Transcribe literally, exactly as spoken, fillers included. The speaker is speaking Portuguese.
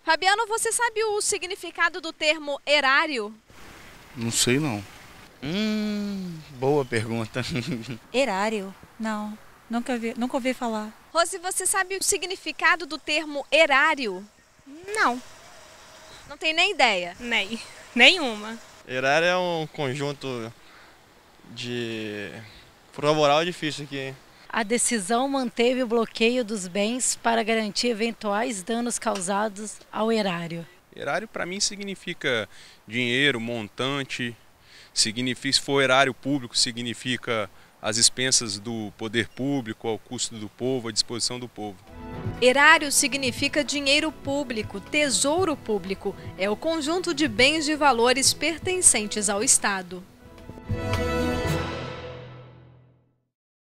Fabiano, você sabe o significado do termo erário? Não sei não. Hum, boa pergunta. Erário? Não, nunca vi, nunca ouvi falar. Rose, você sabe o significado do termo erário? Não, Não tem nem ideia. nem, nenhuma. Erário é um conjunto de... Prova oral é difícil aqui, hein? A decisão manteve o bloqueio dos bens para garantir eventuais danos causados ao erário. Erário para mim significa dinheiro, montante, significa, se for erário público, significa as expensas do poder público, ao custo do povo, à disposição do povo. Erário significa dinheiro público, tesouro público. É o conjunto de bens de valores pertencentes ao Estado.